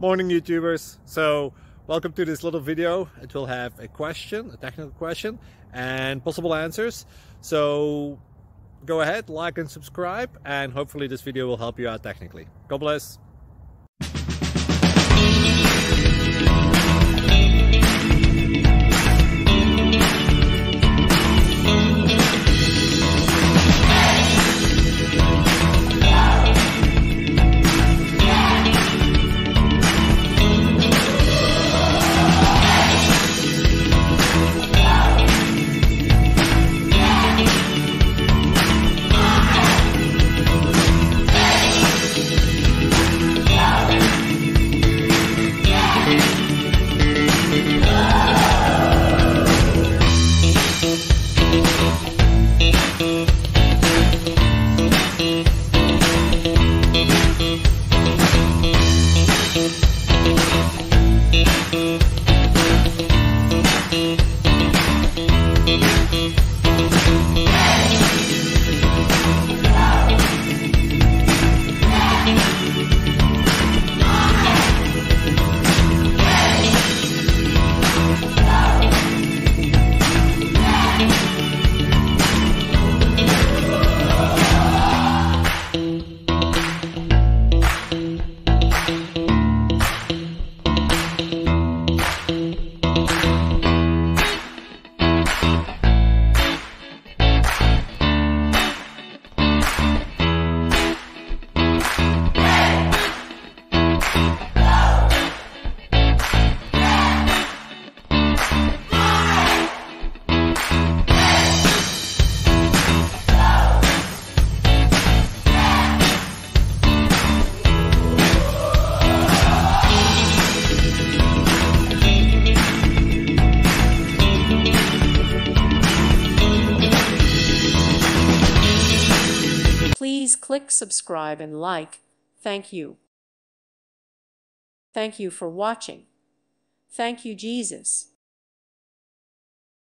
Morning YouTubers. So welcome to this little video. It will have a question, a technical question, and possible answers. So go ahead, like and subscribe, and hopefully this video will help you out technically. God bless. Please click subscribe and like. Thank you. Thank you for watching. Thank you, Jesus.